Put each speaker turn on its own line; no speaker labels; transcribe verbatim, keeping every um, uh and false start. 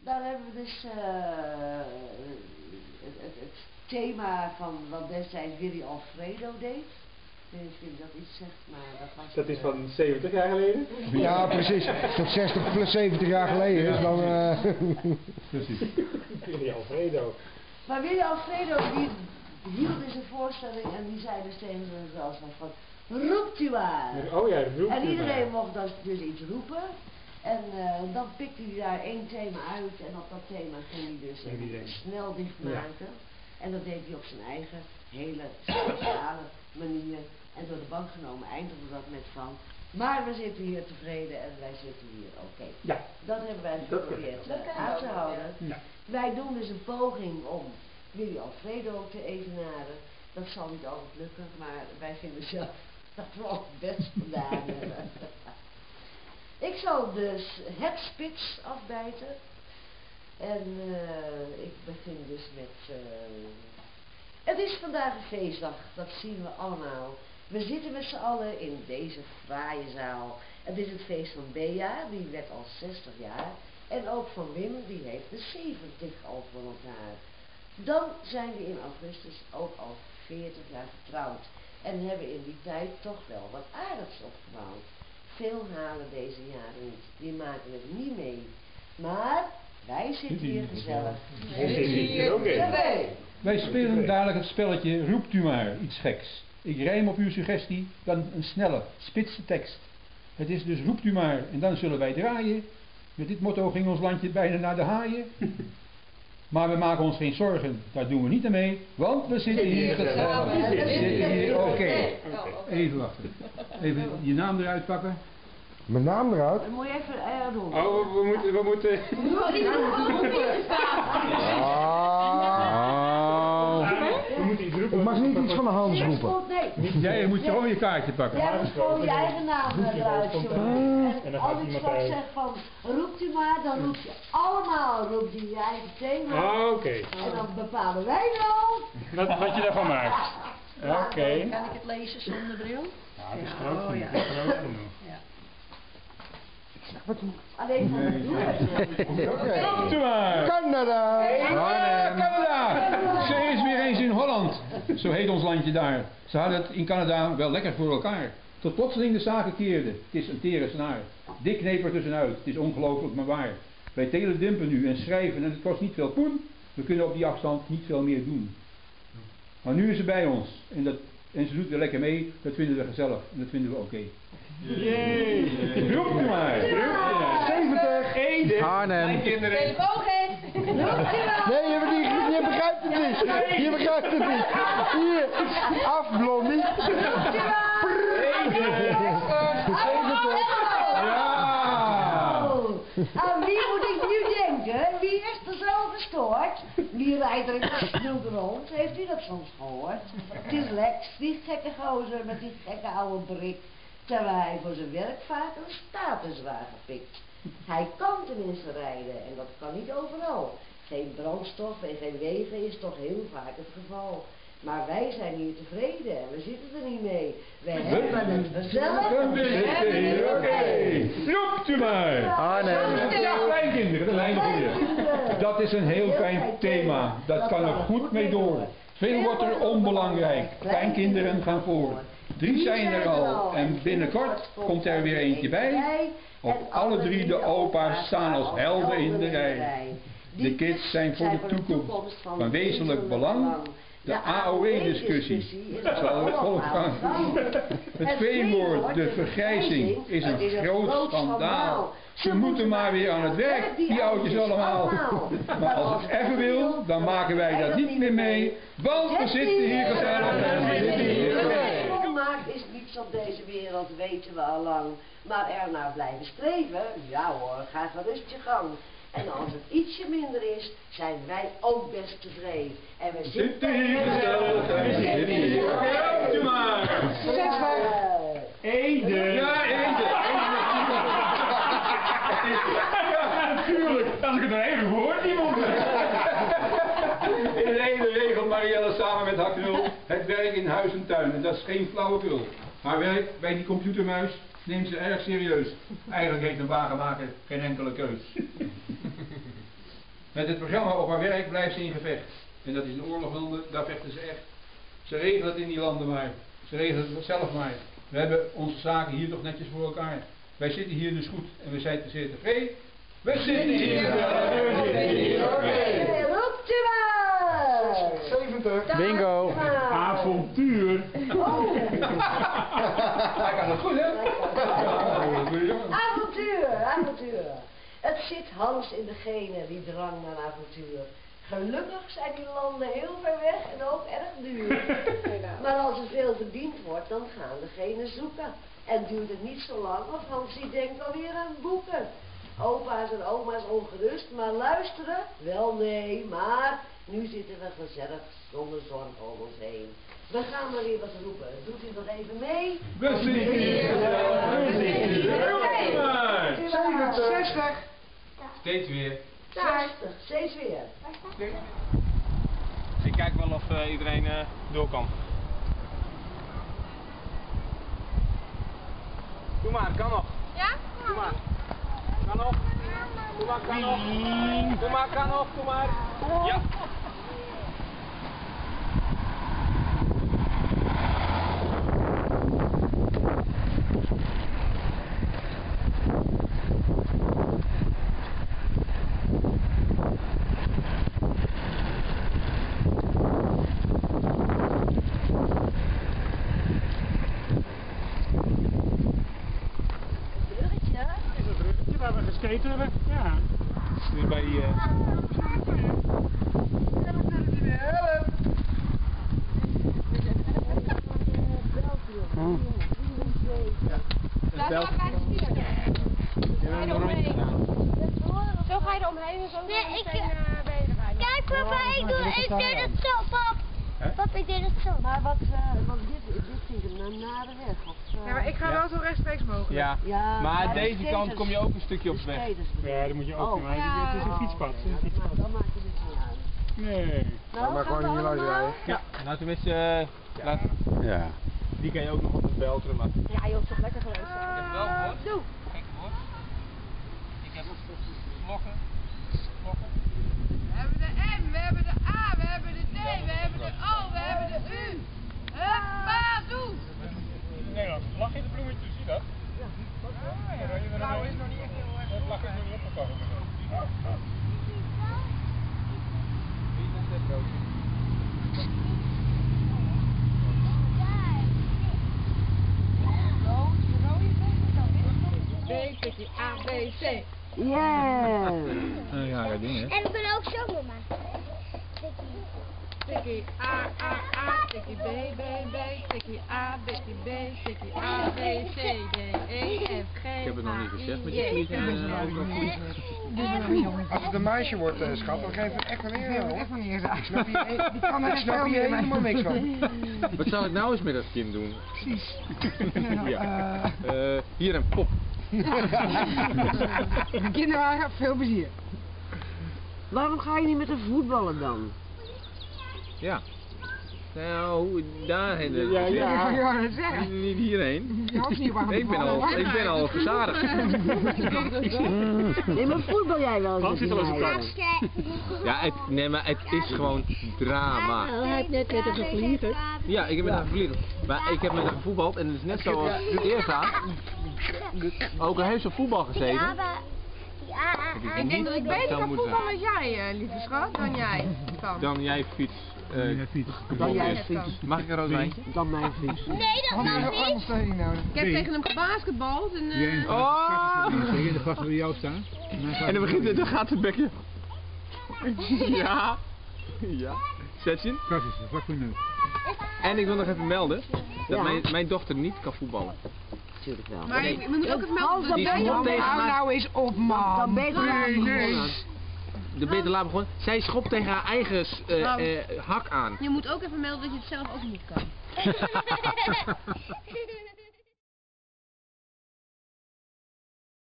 daar hebben we dus uh, het, het, het thema van wat destijds Willy Alfredo deed. Ik weet niet of jullie dat iets zegt, maar dat was...
Dat is van zeventig jaar geleden?
Ja, precies. Dat zestig plus zeventig jaar geleden is, dan... Uh...
Precies. Willy Alfredo.
Maar Willy Alfredo, die hield in zijn voorstelling en die zei dus tegen zichzelf van... Roept u maar!
Oh ja, roept u
En iedereen
maar.
mocht dus, dus iets roepen. En uh, dan pikte hij daar één thema uit en op dat thema ging hij dus een snel dichtmaken. Ja. En dat deed hij op zijn eigen hele speciale manier. En door de bank genomen eindigde dat met van... Maar we zitten hier tevreden en wij zitten hier oké. Okay.
Ja.
Dat hebben wij geprobeerd uh, aan te houden. Ja. Wij doen dus een poging om Willy Alfredo te evenaren. Dat zal niet altijd lukken, maar wij vinden zelf dat we ook het best gedaan hebben. Ik zal dus het spits afbijten. En uh, ik begin dus met... Uh, het is vandaag een feestdag, dat zien we allemaal. We zitten met z'n allen in deze fraaie zaal. Het is het feest van Bea, die werd al zestig jaar. En ook van Wim, die heeft de zeventig al voor elkaar. Dan zijn we in augustus ook al veertig jaar getrouwd. En hebben in die tijd toch wel wat aardigs opgebouwd. Veel halen deze jaren niet, die maken het niet mee. Maar wij zitten hier gezellig.
Wij zitten hier ook in.
Wij spelen dadelijk het spelletje Roept u maar iets geks. Ik rijm op uw suggestie dan een snelle, spitse tekst. Het is dus roept u maar en dan zullen wij draaien. Met dit motto ging ons landje bijna naar de haaien. Maar we maken ons geen zorgen, daar doen we niet aan mee, want we zitten hier gezellig. We zitten hier, oké. Okay. Even wachten. Even je naam eruit pakken.
Mijn naam eruit?
Dan moet je even uh, doen.
Oh, we moeten... We moeten... We moeten iets roepen.
Ik mag niet iets van de hand roepen.
Nee.
Jij moet gewoon je kaartje pakken.
Jij moet gewoon je eigen naam eruit zoeken. En als ik straks zeg van roept u maar, dan roep je allemaal roept je je eigen thema.
Oh, oké. Okay.
En dan bepalen wij wel
wat, wat je daarvan maakt. Oké. Okay.
Kan ik het lezen zonder bril?
Ja, het is groot genoeg. Ja. Groot genoeg.
Ja.
Alleen van het doen.
Roept u maar!
Canada!
Ah, Canada! Ze is weer eens in Holland. Zo heet ons landje daar. Ze hadden het in Canada wel lekker voor elkaar. Tot plotseling de zaken keerden. Het is een tere snaar. Dik kneep er tussenuit. Het is ongelooflijk maar waar. Wij teledimpen nu en schrijven en het kost niet veel poen. We kunnen op die afstand niet veel meer doen. Maar nu is ze bij ons. En, dat, en ze doet weer lekker mee. Dat vinden we gezellig. En dat vinden we oké. Okay. Jee! Roep u maar!
zeventig!
Ede!
Arnhem!
Telefoon geef!
Nee, je, je, je begrijpt het niet! Je begrijpt het niet! Hier! Af, Blondie! zeventig!
Ja!
Aan wie moet ik nu denken? Wie is er zo gestoord? Wie rijdt er in de snoek rond? Heeft u dat soms gehoord? Het is Lex, die gekke gozer met die gekke oude brik. Terwijl hij voor zijn werk vaak een statuswagen pikt. Hij kan tenminste rijden en dat kan niet overal. Geen brandstof en geen wegen is toch heel vaak het geval. Maar wij zijn hier tevreden en we zitten er niet mee. We hebben het gezellig.
We zitten hier, oké. Roept u maar!
Arnhem!
Ja, kleinkinderen, dat eindigen we hier. Dat is een heel fijn thema. Dat kan er goed mee door. Veel wordt er onbelangrijk. Kleinkinderen gaan voor. Drie zijn er al en binnenkort komt er weer eentje bij. Op alle drie de opa's staan als helden in de rij. De kids zijn voor de toekomst van wezenlijk belang. De A O E-discussie zal volgaan. Het veelwoord, de vergrijzing, is een groot schandaal. Ze moeten maar weer aan het werk, die oudjes allemaal. Maar als het even wil, dan maken wij dat niet meer mee. Want we zitten hier gezellig en we zitten hier oké.
Volmaakt is niets op deze wereld, weten we al lang. Maar ernaar blijven streven, ja hoor, ga gerust je gang. En als het ietsje minder is, zijn wij ook best tevreden. En we zitten hier gezellig en we zitten hier oké.
Roept u maar!
Ede!
Ja, Ede! Ja, natuurlijk! Als ik het nou even hoor, niemand! In de ene regelt Marielle samen met Haknul het werk in huis en tuin. En dat is geen flauwekul. Haar werk bij die computermuis neemt ze erg serieus. Eigenlijk heeft een wagenmaker geen enkele keus. Met het programma Op haar werk blijft ze in gevecht. En dat is in oorlogslanden, daar vechten ze echt. Ze regelen het in die landen maar. Ze regelen het zelf maar. We hebben onze zaken hier toch netjes voor elkaar. Wij zitten hier dus goed en we zijn zeer tevreden. We zitten hier.
Roept u maar!
zeventig.
Bingo. Avontuur.
Oh.
Hij kan het goed, hè?
Avontuur, avontuur. Het zit Hans in de genen, die drang naar avontuur. Gelukkig zijn die landen heel ver weg en ook erg duur. Maar als er veel verdiend wordt, dan gaan degenen zoeken. En duurt het niet zo lang of Hansie denkt alweer aan boeken. Opa's en oma's ongerust, maar luisteren? Wel nee, maar nu zitten we gezellig zonder zorg om ons heen. We gaan maar weer wat roepen. Doet u nog even mee?
We zitten hier. We zitten hier.
zeventig. zestig.
Steeds weer.
zestig, steeds weer.
Ik kijk wel of uh, iedereen uh, door kan. Doe maar, kan nog.
Ja?
Doe maar. Kan nog. Doe maar, kan nog. Doe maar, kan nog. Doe maar. Ja.
Waar we gesketen hebben. Ja.
Nu bij die... Uh...
Oh.
Laat maar bij de stier. Ga je er omheen. Zo ga je er omheen en zo. Nee, ik... Kijk papa, ik doe, ik deed het zo, pap. Papa, ik deed het zo.
Maar wat, uh, want dit, dit vind ik een nare weg. Of, uh,
Ja, maar ik ga wel zo rechtstreeks mogelijk.
Ja.
Ja,
maar
maar
deze
de
kant
skaters-
kom je ook een stukje op
de
weg.
skaters bedoel
Ja,
ik.
dan moet je ook.
Oh.
Maar het is een fietspad. Het is een fietspad.
Dan maakt het dus niet uit.
Nee.
Nou,
maar gewoon
gaan we
hier langs
allemaal?
rijden.
Ja, nou tenminste, uh, laat,
Ja.
die kan je ook nog op het belteren, maar...
Ja joh, toch lekker geweest.
Ik heb wel gehoord.
Doe.
Gek gehoord. Ik heb vloggen. Vloggen.
We hebben de M, we hebben de A, we hebben de D, we hebben de O, we hebben de U. Huppa, doe!
Nederlands. Lach in de bloemetjes, zie je dat? Ja. Nou is nog niet echt heel erg. Dat lach is nog niet opgekomen.
B, tikkie, A, B, C.
Yeah!
Uh, ja, dat ding hè.
En we kunnen ook zo mama.
Tikkie A, A, A, tikkie B, B, B, tikkie A, tikkie B, tikkie A, B, C, D, E, F, G,
Ik heb het nog niet gezegd met die
H, I,
vliegen.
J.
Als het een meisje wordt, uh, schat, dan geef het echt wel weer hoor.
Echt nog niet eens uit.
Ik snap hier, he- ik snap hier helemaal niks van.
Wat zal ik nou eens met dat kind doen?
Precies.
Ja. Uh, hier een pop.
Kinderwagen, veel plezier.
Waarom ga je niet met de voetballen dan?
Ja. Nou, daarheen. dus.
Ja,
Ja,
ja.
ja, dat zeggen.
Niet hierheen.
Je hoeft niet op aan
Ik ben al, ik ben al verzadigd.
Nee, maar voetbal jij wel eens
Hans
met
zit al
die
eens op
meiden?
kant.
Ja, het, nee, maar het is gewoon drama.
Hij heeft net met een vlieger.
Ja, ik heb met haar gevliegd. Maar ik heb met haar gevoetbald en het is net zoals Eersa. Ook al heeft ze op voetbal gezeten.
Ja,
heb
Ik denk dat ik beter
zou
kan
moeten
voetballen als jij, uh, lieve schat, dan jij kan.
Dan jij fiets. Uh,
Dan jij
is.
fiets.
Mag ik een rood wijntje?
Dan mijn fiets.
Nee, dat mag niet.
Ondersteuning nodig. Ik heb tegen hem gebasketbald en... Uh,
Oh!
in de gast bij jou staan?
En dan begint het, dan gaat het bekje. Ja. Ja. Zet je in.
Krasjes, vlak voor je neus.
En ik wil nog even melden dat
Ja.
mijn, mijn dochter niet kan voetballen.
Natuurlijk wel.
maar je moet ook even
Hans,
melden
dan
Die
ben
is
je
nog tegen
Hou
haar,
nou eens op, man.
Dan beter laten begonnen.
de beter laat begonnen. Zij schopt tegen haar eigen uh, uh, hak aan.
Je moet ook even melden dat je het zelf ook niet kan.